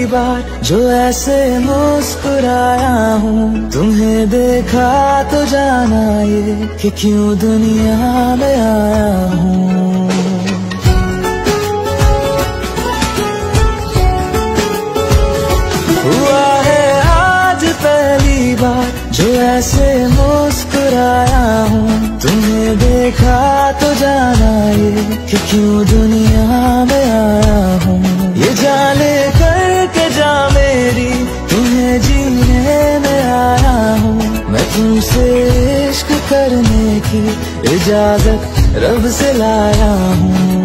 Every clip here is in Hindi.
बार जो ऐसे मुस्कुराया हूँ, तुम्हें देखा तो जाना ये कि क्यों दुनिया में आया हूँ। हुआ है आज पहली बार जो ऐसे मुस्कुराया हूँ, तुम्हें देखा तो जाना ये कि क्यों दुनिया में आया हूँ। ये जाने करके जा मेरी तुम्हें जीने में आया हूँ, मैं तुमसे इश्क करने की इजाजत रब से लाया हूँ।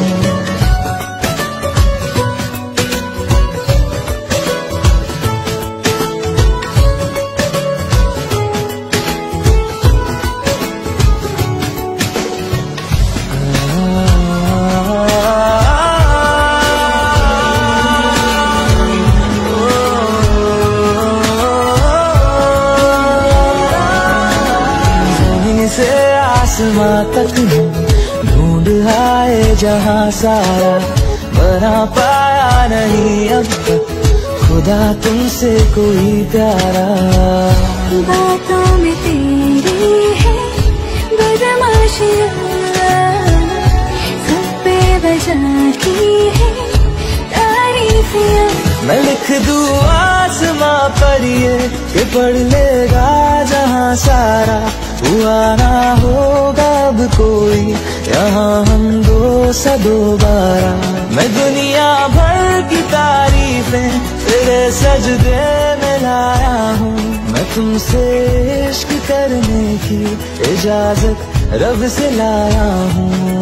से आसमां तक ढूंढ आए जहां सारा, बना पाया नहीं अब तक खुदा तुमसे कोई प्यारा। बातों में तेरी है बदमाशियाँ, सब पे वजह की है तारीफियाँ। मैं लिख दूँ आसमां पर ये कि पढ़ लेगा जहां सारा, हुआ ना होगा अब कोई यहाँ हम दो सा दोबारा। मैं दुनिया भर की तारीफें तेरे सजदे में लाया हूँ, मैं तुमसे इश्क करने की इजाजत रब से लाया हूँ।